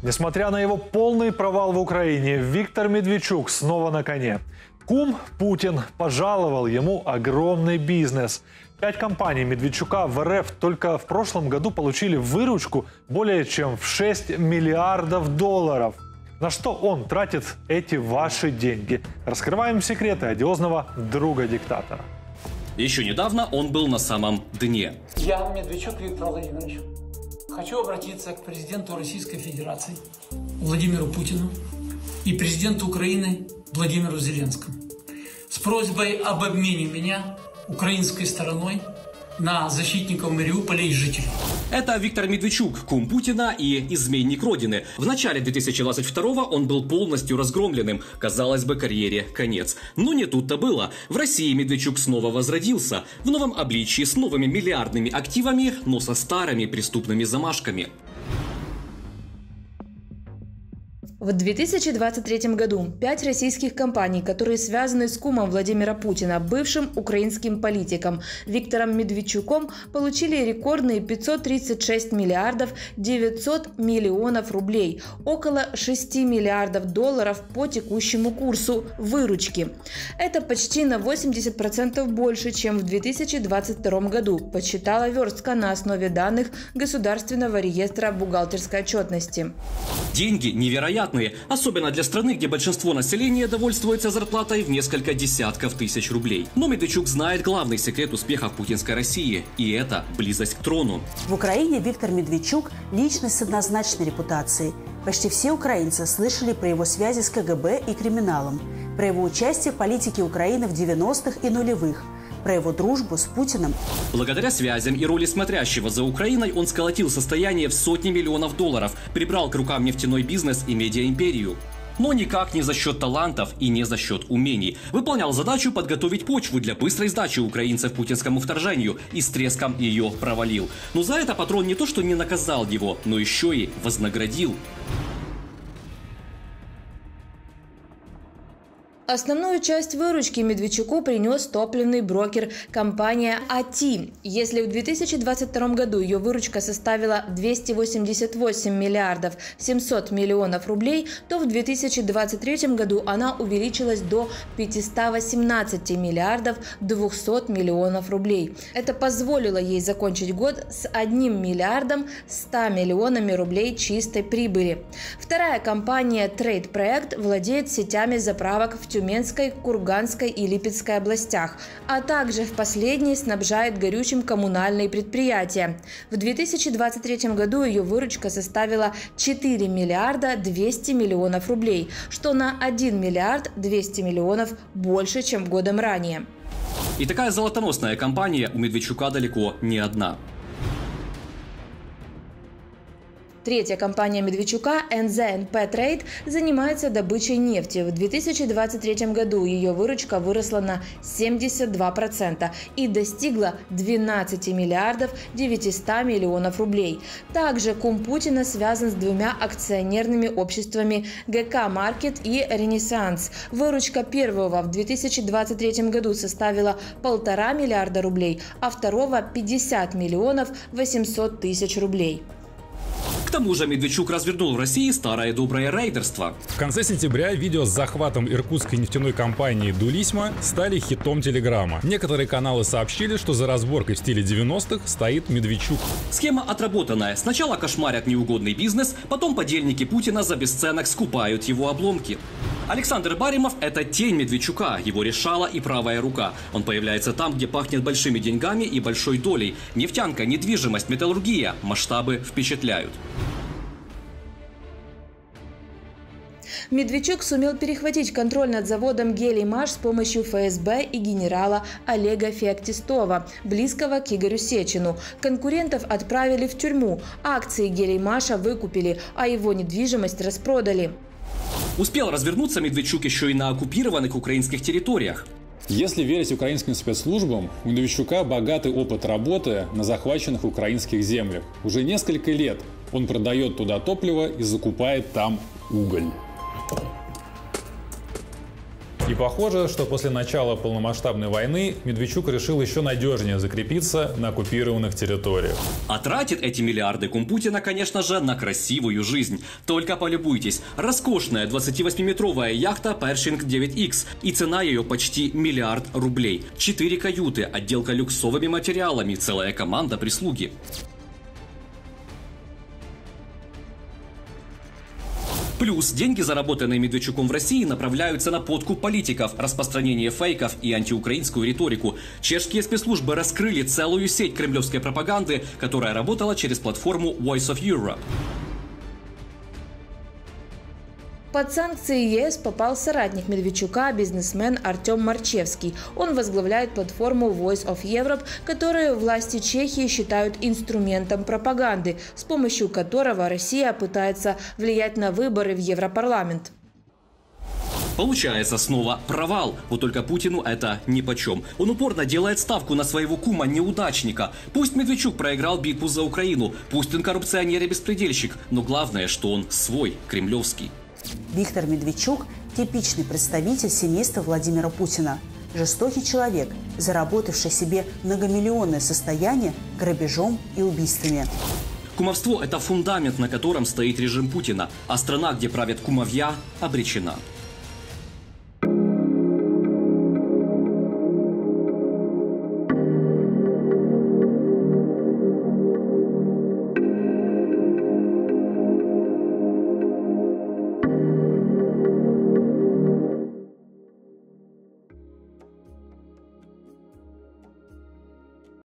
Несмотря на его полный провал в Украине, Виктор Медведчук снова на коне. Кум Путин пожаловал ему огромный бизнес. 5 компаний Медведчука в РФ только в прошлом году получили выручку более чем в 6 миллиардов долларов. На что он тратит эти ваши деньги? Раскрываем секреты одиозного друга диктатора. Еще недавно он был на самом дне. Я, Медведчук Виктор Владимирович, хочу обратиться к президенту Российской Федерации Владимиру Путину и президенту Украины Владимиру Зеленскому с просьбой об обмене меня украинской стороной на защитников Мариуполя и жителей. Это Виктор Медведчук, кум Путина и изменник Родины. В начале 2022-го он был полностью разгромленным. Казалось бы, карьере конец. Но не тут-то было. В России Медведчук снова возродился. В новом обличии, с новыми миллиардными активами, но со старыми преступными замашками. В 2023 году 5 российских компаний, которые связаны с кумом Владимира Путина, бывшим украинским политиком Виктором Медведчуком, получили рекордные 536 миллиардов 900 миллионов рублей, около 6 миллиардов долларов по текущему курсу выручки. Это почти на 80% больше, чем в 2022 году, подсчитала верстка на основе данных Государственного реестра бухгалтерской отчетности. Деньги невероятные. Особенно для страны, где большинство населения довольствуется зарплатой в несколько десятков тысяч рублей. Но Медведчук знает главный секрет успеха в путинской России. И это близость к трону. В Украине Виктор Медведчук – личность с однозначной репутацией. Почти все украинцы слышали про его связи с КГБ и криминалом, про его участие в политике Украины в 90-х и нулевых, про его дружбу с Путиным. Благодаря связям и роли смотрящего за Украиной он сколотил состояние в сотни миллионов долларов, прибрал к рукам нефтяной бизнес и медиаимперию. Но никак не за счет талантов и не за счет умений. Выполнял задачу подготовить почву для быстрой сдачи украинцев путинскому вторжению и с треском ее провалил. Но за это патрон не то что не наказал его, но еще и вознаградил. Основную часть выручки Медведчуку принес топливный брокер компания АТИ. Если в 2022 году ее выручка составила 288 миллиардов 700 миллионов рублей, то в 2023 году она увеличилась до 518 миллиардов 200 миллионов рублей. Это позволило ей закончить год с 1 миллиардом 100 миллионами рублей чистой прибыли. Вторая компания Trade Project владеет сетями заправок в Тюменской, Курганской и Липецкой областях, а также в последней снабжает горючим коммунальные предприятия. В 2023 году ее выручка составила 4 миллиарда 200 миллионов рублей, что на 1 миллиард 200 миллионов больше, чем годом ранее. И такая золотоносная компания у Медведчука далеко не одна. Третья компания Медведчука, НЗНП Trade, занимается добычей нефти. В 2023 году ее выручка выросла на 72% и достигла 12 миллиардов 900 миллионов рублей. Также кум Путина связан с 2 акционерными обществами ГК Маркет и Ренессанс. Выручка первого в 2023 году составила 1,5 миллиарда рублей, а второго 50 миллионов 800 тысяч рублей. К тому же Медведчук развернул в России старое доброе рейдерство. В конце сентября видео с захватом иркутской нефтяной компании «Дулисма» стали хитом Телеграма. Некоторые каналы сообщили, что за разборкой в стиле 90-х стоит Медведчук. Схема отработанная. Сначала кошмарят неугодный бизнес, потом подельники Путина за бесценок скупают его обломки. Александр Баримов – это тень Медведчука, его решала и правая рука. Он появляется там, где пахнет большими деньгами и большой долей. Нефтянка, недвижимость, металлургия. Масштабы впечатляют. Медведчук сумел перехватить контроль над заводом «Гелий-Маш» с помощью ФСБ и генерала Олега Феоктистова, близкого к Игорю Сечину. Конкурентов отправили в тюрьму, акции «Гелий-Маша» выкупили, а его недвижимость распродали. Успел развернуться Медведчук еще и на оккупированных украинских территориях. Если верить украинским спецслужбам, у Медведчука богатый опыт работы на захваченных украинских землях. Уже несколько лет он продает туда топливо и закупает там уголь. И похоже, что после начала полномасштабной войны Медведчук решил еще надежнее закрепиться на оккупированных территориях. А тратит эти миллиарды кум Путина, конечно же, на красивую жизнь. Только полюбуйтесь. Роскошная 28-метровая яхта Pershing 9X. И цена ее почти $1 миллиард. 4 каюты, отделка люксовыми материалами, целая команда прислуги. Плюс деньги, заработанные Медведчуком в России, направляются на подкуп политиков, распространение фейков и антиукраинскую риторику. Чешские спецслужбы раскрыли целую сеть кремлевской пропаганды, которая работала через платформу Voice of Europe. Под санкции ЕС попал соратник Медведчука, бизнесмен Артем Марчевский. Он возглавляет платформу Voice of Europe, которую власти Чехии считают инструментом пропаганды, с помощью которого Россия пытается влиять на выборы в Европарламент. Получается снова провал. Вот только Путину это нипочем. Он упорно делает ставку на своего кума-неудачника. Пусть Медведчук проиграл битву за Украину, пусть он коррупционер и беспредельщик, но главное, что он свой, кремлевский. Виктор Медведчук – типичный представитель семейства Владимира Путина. Жестокий человек, заработавший себе многомиллионное состояние грабежом и убийствами. Кумовство – это фундамент, на котором стоит режим Путина, а страна, где правят кумовья, обречена.